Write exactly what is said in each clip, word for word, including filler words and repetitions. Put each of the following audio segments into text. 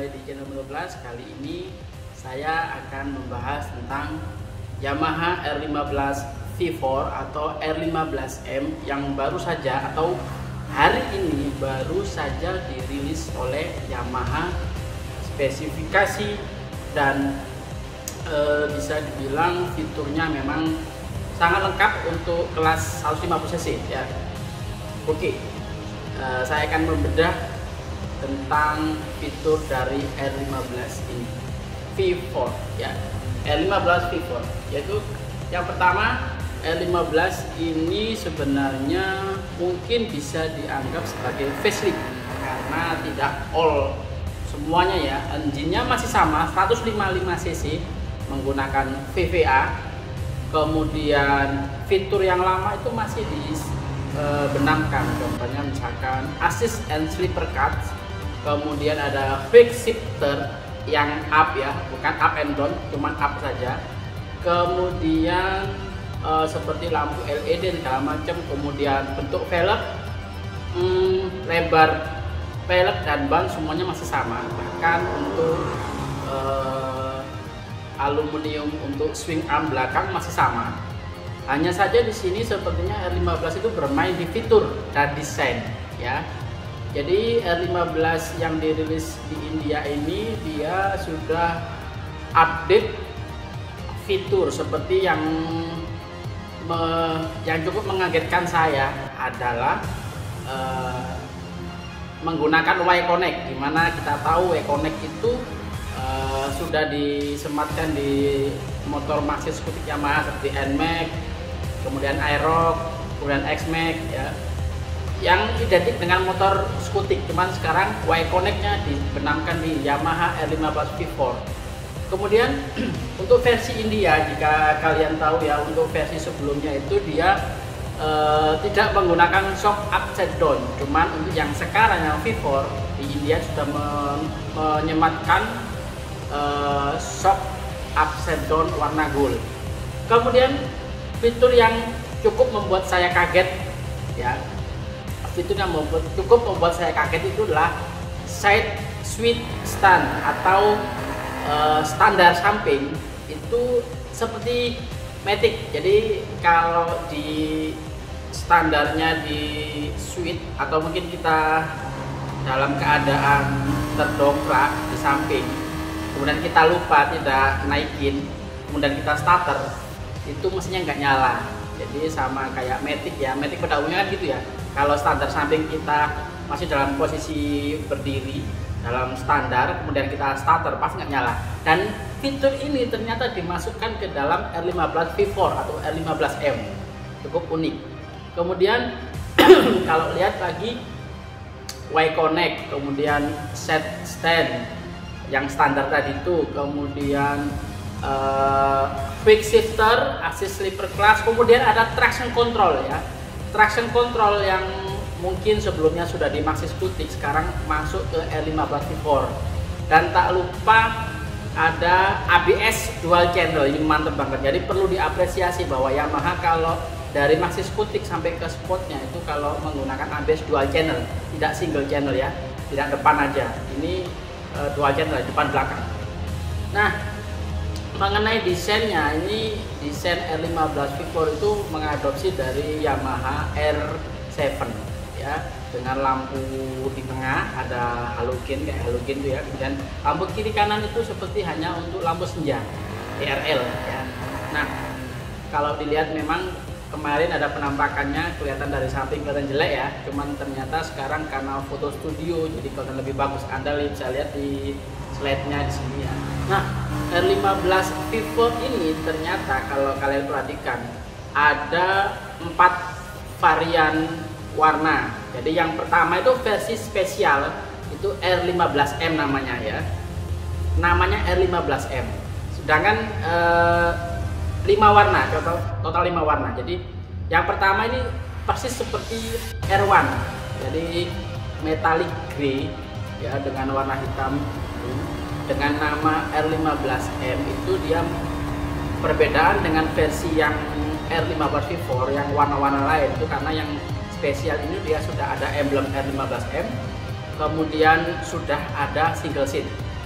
kembali di channel dua belas. Kali ini saya akan membahas tentang Yamaha R lima belas V empat atau R lima belas M yang baru saja atau hari ini baru saja dirilis oleh Yamaha. Spesifikasi dan e, bisa dibilang fiturnya memang sangat lengkap untuk kelas seratus lima puluh cc ya. Oke, e, saya akan membedah tentang fitur dari R lima belas ini, V empat ya, R lima belas V empat, yaitu yang pertama, R lima belas ini sebenarnya mungkin bisa dianggap sebagai facelift karena tidak all semuanya ya. Engine-nya masih sama seratus lima puluh lima cc menggunakan V V A, kemudian fitur yang lama itu masih dibenamkan, contohnya misalkan assist and sleeper cut, kemudian ada quick shifter yang up ya, bukan up and down, cuman up saja. Kemudian e, seperti lampu L E D segala macam. Kemudian bentuk velg, hmm, lebar velg dan ban semuanya masih sama. Bahkan untuk e, aluminium untuk swing arm belakang masih sama. Hanya saja di sini sepertinya R lima belas itu bermain di fitur dan desain ya. Jadi R lima belas yang dirilis di India ini dia sudah update fitur seperti yang me, yang cukup mengagetkan saya adalah uh, menggunakan Y-Connect, dimana kita tahu Y-Connect itu uh, sudah disematkan di motor maxi skutik Yamaha seperti N-Max, kemudian Aerox, kemudian X-Max ya, yang identik dengan motor skutik, cuman sekarang Y-Connect-nya dibenamkan di Yamaha R lima belas V empat. Kemudian untuk versi India, jika kalian tahu ya, untuk versi sebelumnya itu dia e, tidak menggunakan shock upside down, cuman untuk yang sekarang yang V empat di India sudah men menyematkan e, shock upside down warna gold. Kemudian fitur yang cukup membuat saya kaget ya, fitur yang membuat, cukup membuat saya kaget itu adalah side sweep stand atau uh, standar samping itu seperti Matic. Jadi kalau di standarnya di sweep atau mungkin kita dalam keadaan terdongkrak di samping, kemudian kita lupa tidak naikin, kemudian kita starter, itu mesinnya nggak nyala. Jadi sama kayak Matic ya, Matic pada umumnya kan gitu ya. Kalau standar samping kita masih dalam posisi berdiri dalam standar, kemudian kita starter pasti nggak nyala. Dan fitur ini ternyata dimasukkan ke dalam R lima belas V empat atau R lima belas M, cukup unik. Kemudian kalau lihat lagi Y-Connect, kemudian set stand yang standar tadi itu, kemudian uh, quick shifter, assist sleeper class, kemudian ada traction control ya. Traction control yang mungkin sebelumnya sudah di maxi skutik sekarang masuk ke R lima belas V empat. Dan tak lupa ada A B S dual channel, ini mantep banget. Jadi perlu diapresiasi bahwa Yamaha kalau dari maxi skutik sampai ke sportnya itu kalau menggunakan A B S dual channel, tidak single channel ya, tidak depan aja. Ini uh, dual channel, depan belakang. Nah, mengenai desainnya, ini desain R lima belas V empat itu mengadopsi dari Yamaha R tujuh ya, dengan lampu di tengah ada halogen kayak halogen itu ya, kemudian lampu kiri kanan itu seperti hanya untuk lampu senja D R L ya. Nah, kalau dilihat memang kemarin ada penampakannya kelihatan dari samping kelihatan jelek ya, cuman ternyata sekarang karena foto studio jadi kelihatan lebih bagus. Anda bisa lihat di slide-nya di sini ya. Nah, R lima belas V empat ini ternyata kalau kalian perhatikan ada empat varian warna. Jadi yang pertama itu versi spesial, itu R lima belas M namanya ya. Namanya R lima belas M. Sedangkan eh, lima warna, total total lima warna. Jadi yang pertama ini persis seperti R satu. Jadi metallic grey ya dengan warna hitam. Dengan nama R lima belas M itu dia perbedaan dengan versi yang R lima belas V empat yang warna-warna lain itu karena yang spesial ini dia sudah ada emblem R lima belas M, kemudian sudah ada single seat.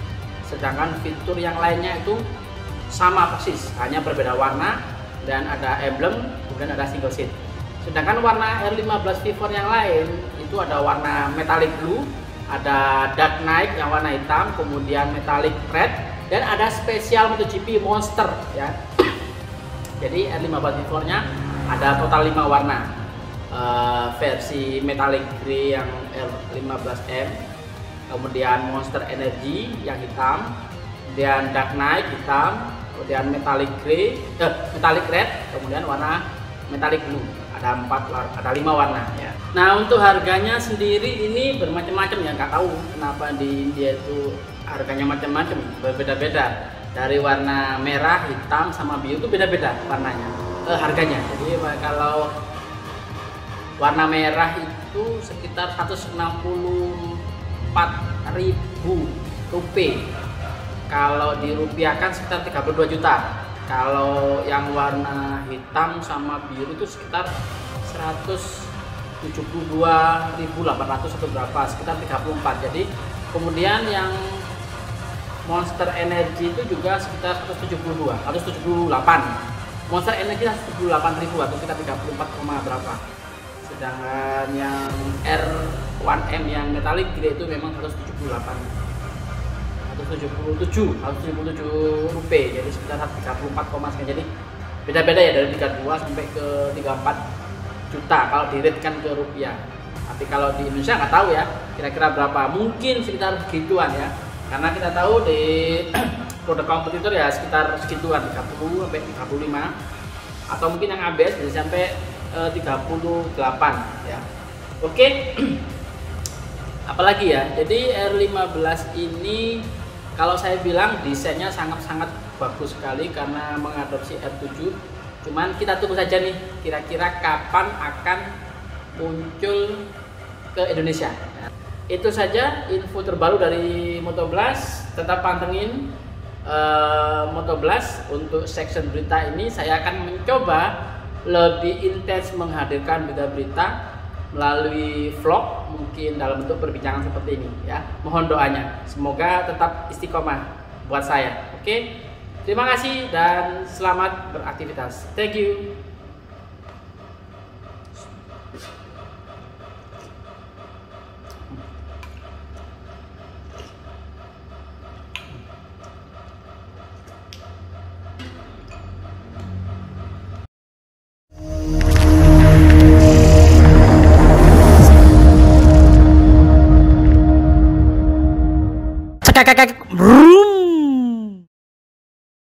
sedangkan fitur yang lainnya itu sama persis, hanya berbeda warna dan ada emblem, kemudian ada single seat. Sedangkan warna R lima belas V empat yang lain itu ada warna metallic blue, ada dark night yang warna hitam, kemudian metallic red, dan ada spesial MotoGP Monster ya. Jadi R lima belas V empat nya ada total lima warna. Uh, versi metallic grey yang R lima belas M, kemudian Monster Energy yang hitam, kemudian dark night hitam, kemudian metallic grey, eh, metallic red, kemudian warna metallic blue. Ada empat, ada lima warna ya. Nah untuk harganya sendiri ini bermacam-macam ya, nggak tahu kenapa di India itu harganya macam-macam, berbeda-beda. Dari warna merah, hitam, sama biru itu beda-beda warnanya, eh, harganya. Jadi kalau warna merah itu sekitar seratus enam puluh empat ribu rupiah. Kalau dirupiahkan sekitar tiga puluh dua juta. Kalau yang warna hitam sama biru itu sekitar seratus tujuh puluh dua ribu delapan ratus atau berapa, sekitar tiga puluh empat. Jadi kemudian yang Monster Energy itu juga sekitar seratus tujuh puluh dua, seratus tujuh puluh delapan. Monster Energy seratus tujuh puluh delapan ribu atau sekitar tiga puluh empat, berapa. Sedangkan yang R satu M yang metallic grey itu memang seratus tujuh puluh delapan, seratus tujuh puluh tujuh, seratus tujuh puluh tujuh rupiah, jadi sekitar tiga puluh empat sekian. Jadi beda-beda ya, dari tiga puluh dua sampai ke tiga puluh empat juta kalau diretkan ke rupiah. Tapi kalau di Indonesia nggak tahu ya kira-kira berapa, mungkin sekitar segituan ya, karena kita tahu di produk kompetitor ya sekitar segituan, tiga puluh sampai tiga puluh lima, atau mungkin yang A B S bisa sampai tiga puluh delapan ya. Oke. Apalagi ya, jadi R lima belas ini kalau saya bilang desainnya sangat-sangat bagus sekali karena mengadopsi R tujuh. Cuman kita tunggu saja nih kira-kira kapan akan muncul ke Indonesia. Itu saja info terbaru dari Motoblast. Tetap pantengin uh, Motoblast. Untuk section berita ini saya akan mencoba lebih intens menghadirkan berita-berita melalui vlog, mungkin dalam bentuk perbincangan seperti ini ya. Mohon doanya, semoga tetap istiqomah buat saya. Oke, terima kasih dan selamat beraktivitas. Thank you.